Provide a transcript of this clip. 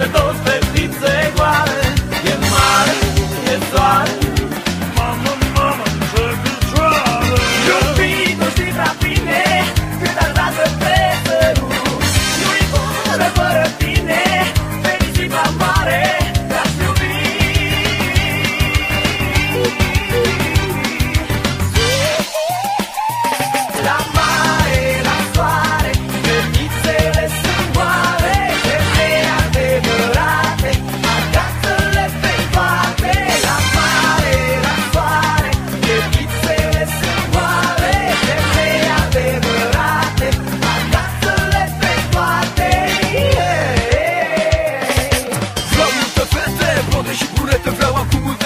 pe toți fetițe goale. E mare, e soare. Mamă, mamă, ce picioare! Iubito, știi prea bine cât ar vrea să te sărut. Nu-i bună fără tine, fericită mare, te-aș iubi. La mare, la soare, fetițele sunt goale, femei adevărate, acasă-le pe toate. La mare, la soare, fetițele sunt goale, femei adevărate, acasă-le pe toate. Vreau multe fete, blonde și brunete, vreau acum multe